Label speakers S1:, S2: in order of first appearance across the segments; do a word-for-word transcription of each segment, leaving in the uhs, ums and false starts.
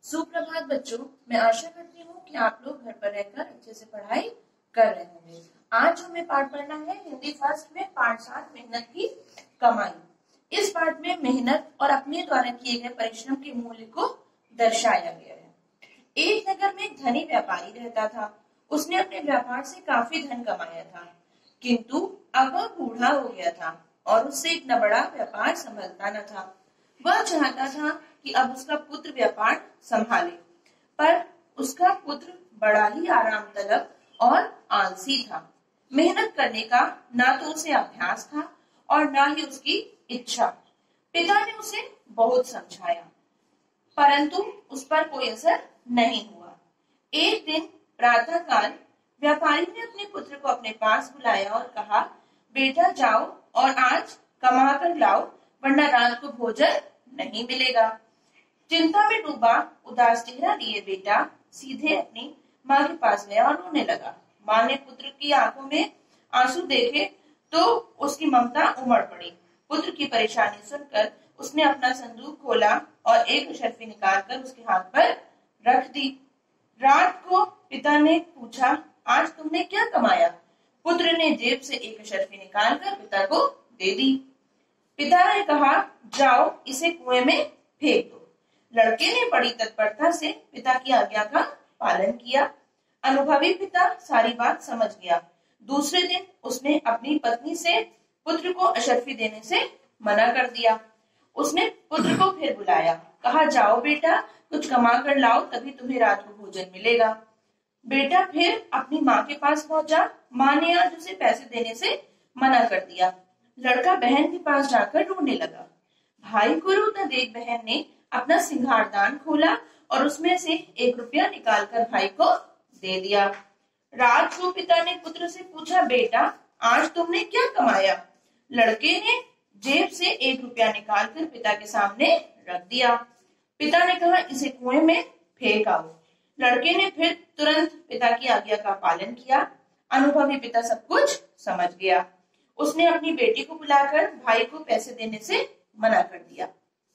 S1: सुप्रभात बच्चों, मैं आशा करती हूँ कि आप लोग घर पर रहकर अच्छे से पढ़ाई कर रहे होंगे। आज हमें पाठ पढ़ना है हिंदी फर्स्ट में पाठ सात मेहनत की कमाई। इस पाठ में मेहनत और अपने द्वारा किए गए परिश्रम के मूल्य को दर्शाया गया है। एक नगर में एक धनी व्यापारी रहता था। उसने अपने व्यापार से काफी धन कमाया था, किंतु अब वह बूढ़ा हो गया था और उससे इतना बड़ा व्यापार संभलता न था। वह चाहता था कि अब उसका पुत्र व्यापार संभाले, पर उसका पुत्र बड़ा ही आराम तलब और आलसी था। मेहनत करने का ना तो उसे अभ्यास था और ना ही उसकी इच्छा। पिता ने उसे बहुत समझाया, परंतु उस पर कोई असर नहीं हुआ। एक दिन प्रातःकाल व्यापारी ने अपने पुत्र को अपने पास बुलाया और कहा, बेटा जाओ और आज कमा कर लाओ, वरना रात को भोजन नहीं मिलेगा। चिंता में डूबा उदास चेहरा लिए बेटा सीधे अपनी माँ के पास गया और रोने लगा। माँ ने पुत्र की आंखों में आंसू देखे तो उसकी ममता उमड़ पड़ी। पुत्र की परेशानी सुनकर उसने अपना संदूक खोला और एक अशर्फी निकालकर उसके हाथ पर रख दी। रात को पिता ने पूछा, आज तुमने क्या कमाया? पुत्र ने जेब से एक अशर्फी निकालकर पिता को दे दी। पिता ने कहा, जाओ इसे कुएं में फेंक दो। लड़के ने बड़ी तत्परता से पिता की आज्ञा का पालन किया। अनुभवी पिता सारी बात समझ गया। दूसरे दिन उसने अपनी पत्नी से पुत्र को अशर्फी देने से मना कर दिया। उसने पुत्र को फिर बुलाया, कहा, जाओ बेटा कुछ कमा कर लाओ, तभी तुम्हें रात को भोजन मिलेगा। बेटा फिर अपनी माँ के पास पहुंचा। माँ ने आज उसे पैसे देने से मना कर दिया। लड़का बहन के पास जाकर रोने लगा। भाई को रोता देख बहन ने अपना सिंगारदान खोला और उसमें से एक रुपया निकालकर भाई को दे दिया। रात को पिता ने पुत्र से पूछा, बेटा आज तुमने क्या कमाया? लड़के ने जेब से एक रुपया निकालकर पिता के सामने रख दिया। पिता ने कहा, इसे कुएं में फेंक आओ। लड़के ने फिर तुरंत पिता की आज्ञा का पालन किया। अनुभवी पिता सब कुछ समझ गया। उसने अपनी बेटी को बुलाकर भाई को पैसे देने से मना कर दिया।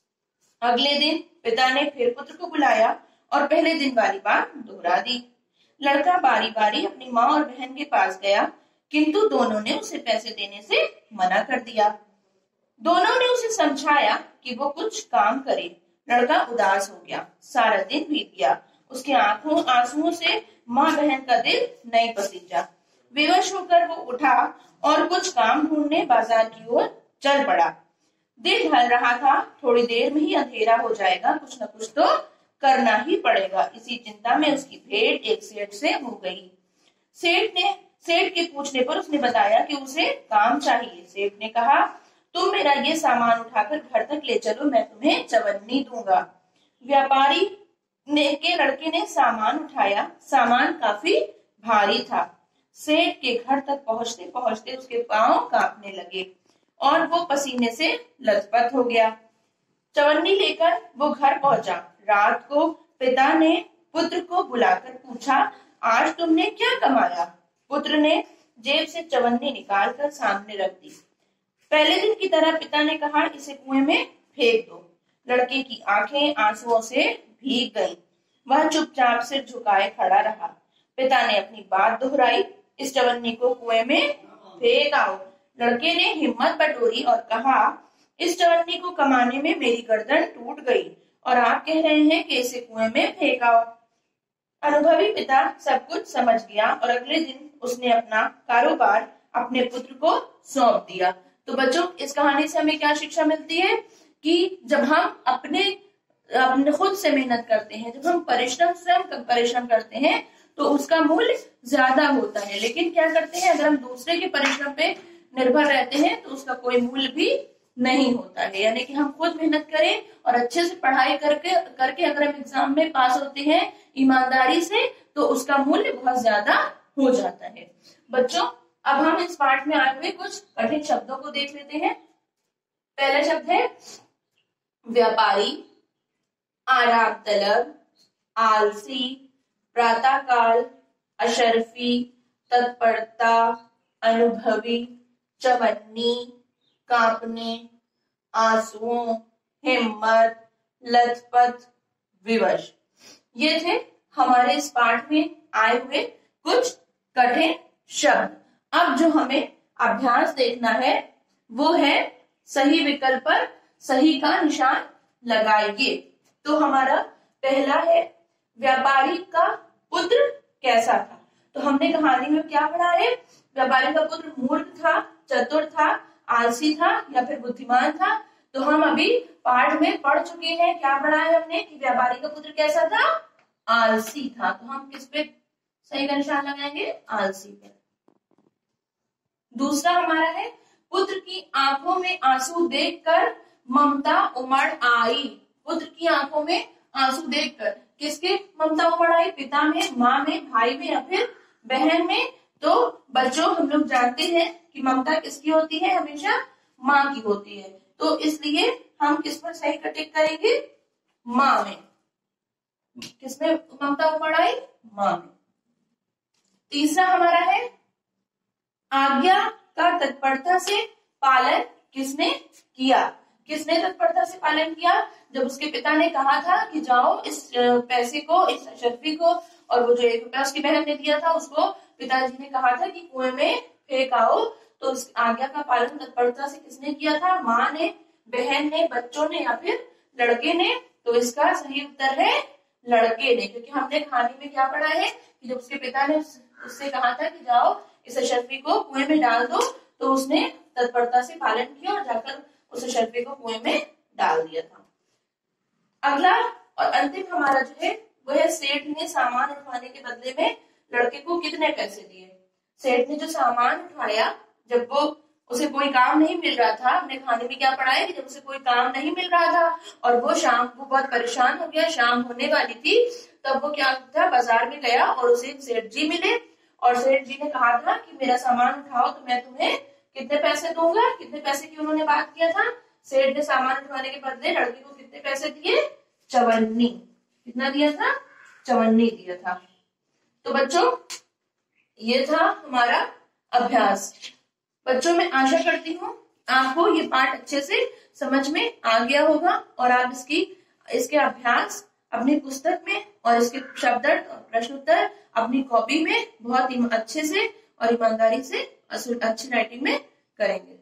S1: अगले दिन पिता ने फिर पुत्र को बुलाया और पहले दिन वाली बात दोहरा दी। लड़का बारी बारी अपनी माँ और बहन के पास गया, किंतु दोनों ने उसे पैसे देने से मना कर दिया। दोनों ने उसे समझाया कि वो कुछ काम करे। लड़का उदास हो गया। सारा दिन बीत गया। उसके आंखों आंसुओं से माँ बहन का दिल नहीं पसीजा। विवश होकर वो उठा और कुछ काम ढूंढने बाजार की ओर चल पड़ा। दिन ढल रहा था, थोड़ी देर में ही अंधेरा हो जाएगा, कुछ न कुछ तो करना ही पड़ेगा। इसी चिंता में उसकी भेंट एक सेठ से हो गई। सेठ ने सेठ के पूछने पर उसने बताया कि उसे काम चाहिए। सेठ ने कहा, तुम मेरा ये सामान उठाकर घर तक ले चलो, मैं तुम्हें चवन्नी दूंगा। व्यापारी ने के लड़के ने सामान उठाया। सामान काफी भारी था। सेठ के घर तक पहुंचते पहुंचते उसके पांव कांपने लगे और वो पसीने से लथपथ हो गया। चवन्नी लेकर वो घर पहुंचा। रात को पिता ने पुत्र को बुलाकर पूछा, आज तुमने क्या कमाया? पुत्र ने जेब से चवन्नी निकालकर सामने रख दी। पहले दिन की तरह पिता ने कहा, इसे कुएं में फेंक दो। लड़के की आंखें आंसुओं से भीग गईं। वह चुपचाप सिर झुकाए खड़ा रहा। पिता ने अपनी बात दोहराई, इस चवन्नी को कुएं में फेंक आओ। लड़के ने हिम्मत बटोरी और कहा, इस चवन्नी को कमाने में मेरी गर्दन टूट गई और आप कह रहे हैं कि इसे कुएं में फेंक आओ। अनुभवी पिता सब कुछ समझ गया और अगले दिन उसने अपना कारोबार अपने पुत्र को सौंप दिया। तो बच्चों, इस कहानी से हमें क्या शिक्षा मिलती है कि जब हम अपने अपने खुद से मेहनत करते हैं, जब हम परिश्रम स्वयं परिश्रम करते हैं तो उसका मूल्य ज्यादा होता है। लेकिन क्या करते हैं, अगर हम दूसरे के परिश्रम पे निर्भर रहते हैं तो उसका कोई मूल्य भी नहीं होता है। यानी कि हम खुद मेहनत करें और अच्छे से पढ़ाई करके करके अगर हम एग्जाम में पास होते हैं ईमानदारी से, तो उसका मूल्य बहुत ज्यादा हो जाता है। बच्चों, अब हम इस पाठ में आए हुए कुछ कठिन शब्दों को देख लेते हैं। पहला शब्द है व्यापारी, आराम तलब, आलसी, प्रातःकाल, अशर्फी, तत्परता, अनुभवी, चवन्नी, कांपने, आंसुओं, हिम्मत, लथपथ, विवश। ये थे हमारे इस पाठ में आए हुए कुछ कठिन शब्द। अब जो हमें अभ्यास देखना है वो है सही विकल्प पर सही का निशान लगाइए। तो हमारा पहला है व्यापारी का पुत्र कैसा था। तो हमने कहानी में क्या पढ़ा है, व्यापारी का पुत्र मूर्ख था, चतुर था, आलसी था या फिर बुद्धिमान था। तो हम अभी पाठ में पढ़ चुके हैं, क्या पढ़ा है हमने कि व्यापारी का पुत्र कैसा था, आलसी था। तो हम किस पे सही का निशान लगाएंगे, आलसी पर। दूसरा हमारा है पुत्र की आंखों में आंसू देखकर ममता उमड़ आई। पुत्र की आंखों में आंसू देखकर किसके ममता उमड़ आई, पिता में, माँ में, भाई में या फिर बहन में। तो बच्चों हम लोग जानते हैं कि ममता किसकी होती है, हमेशा माँ की होती है। तो इसलिए हम किस पर सही का टिक करेंगे, माँ में। किसमें ममता उमड़ आई, माँ में। तीसरा हमारा है आज्ञा का तत्परता से पालन किसने किया। किसने तत्परता से पालन किया, जब उसके पिता ने कहा था कि जाओ इस पैसे को, इस अशरफी को, और वो जो एक रुपया उसकी बहन ने दिया था उसको पिताजी ने कहा था कि कुएं में फेंक आओ। तो उस आज्ञा का पालन तत्परता से किसने किया था, माँ ने, बहन ने, बच्चों ने या फिर लड़के ने। तो इसका सही उत्तर है लड़के ने, क्योंकि हमने कहानी में क्या पढ़ा है कि जब उसके पिता ने उससे कहा था कि जाओ इस अशरफी को कुएं में डाल दो, तो उसने तत्परता से पालन किया और जाकर उस अशरफी को कुएं में डाल दिया था। अगला और अंतिम हमारा जो है वो है सेठ ने सामान उठवाने के बदले में लड़के को कितने पैसे दिए। सेठ ने जो सामान उठाया, जब वो उसे कोई काम नहीं मिल रहा था, हमने कहानी में क्या पढ़ा है कि जब उसे कोई काम नहीं मिल रहा था और वो शाम को बहुत परेशान हो गया, शाम होने वाली थी, तब वो क्या था, बाजार में गया और उसे एक सेठ जी मिले और सेठ जी ने कहा था कि मेरा सामान उठाओ तो मैं तुम्हें कितने पैसे दूंगा। कितने पैसे की उन्होंने बात किया था, सेठ ने सामान उठवाने के बदले लड़के को कितने पैसे दिए, चवन्नी। कितना दिया था, चवन्नी दिया था। तो बच्चों ये था हमारा अभ्यास। बच्चों मैं आशा करती हूँ आपको ये पाठ अच्छे से समझ में आ गया होगा और आप इसकी इसके अभ्यास अपनी पुस्तक में और इसके शब्दार्थ और प्रश्न उत्तर अपनी कॉपी में बहुत अच्छे से और ईमानदारी से अच्छी राइटिंग में करेंगे।